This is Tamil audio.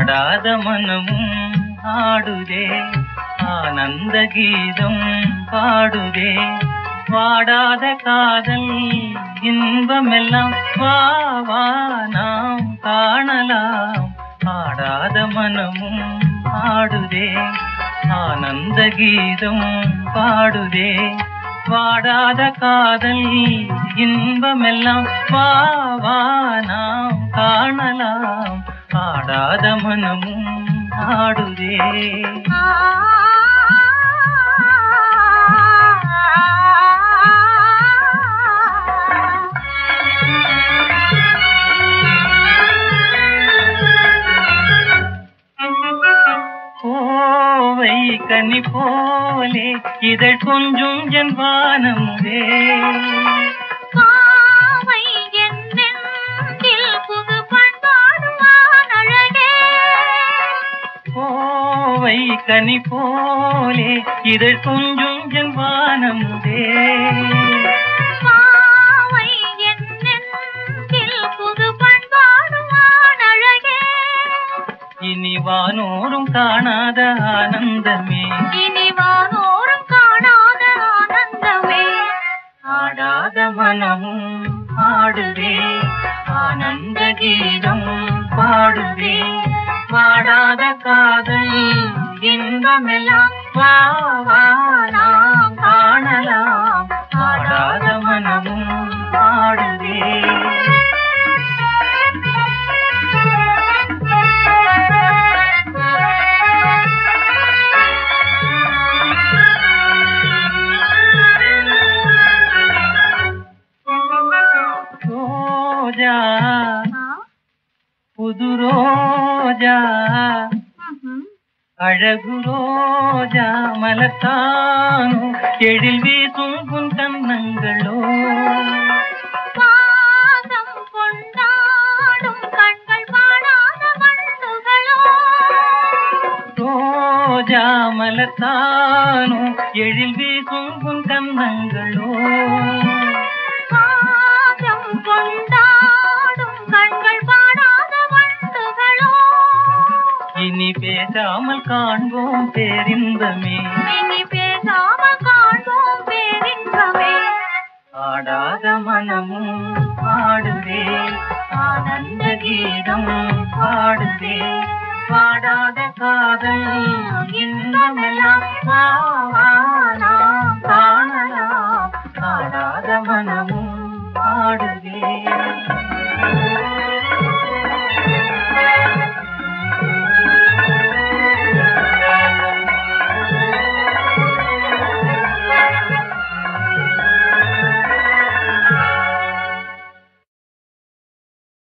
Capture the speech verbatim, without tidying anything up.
ஆடாத மனமும் ஆடுதே ஆனந்த கீதம் பாடுதே வாடாத காதல் இன்பமெல்லாம் வா வா நாம் காணலாம் ஆடாத மனமும் ஆடுதே ஆனந்த கீதம் பாடுதே வாடாத காதல் இன்பமெல்லாம் வா வா நாம் காணலாம் ஆடாத மனமும் ஆடுதே கோவை கனி போலே இதழ் கொஞ்சும் என் வானமுதே காவை என் நெஞ்சில் புது பண்பாடுவான் அழகே கோவை கனி போலே இதழ் கொஞ்சும் என் வானமுதே காவை என் நெஞ்சில் புது பண்பாடுவான் அழகே இனி வானோரும் காணாத ஆனந்தமே இனி வானோரும் காணாத ஆனந்தமே ஆடாத மனமும் ஆடுதே ஆனந்த கீதம் பாடுதே வாடாத காதல் இன்பமெல்லாம் வா வா நாம் காணலாம் ஆடாத மனமும் ஆடுதே ரோஜா புது ரோஜா அழகு ரோஜா மலத்தானோ எழில் வீசும் புன் கன்னங்களோ பாசம் கொண்டாடும் கண்கள் பாடாத வண்டுகளோ ரோஜா மலத்தானோ எழில் வீசும் புன் கன்னங்களோ பாசம் கொண்டாடும் கண்கள் பாடாத வண்டுகளோ இனி பேசாமல் காண்போம் பேரின்பமே இனி பேசாமல் காண்போம் பேரின்பமே ஆடாத மனமும் பாடுதே ஆனந்த கீதம் பாடுதே வாடாத காதல் இன்பமெல்லாம் வா வா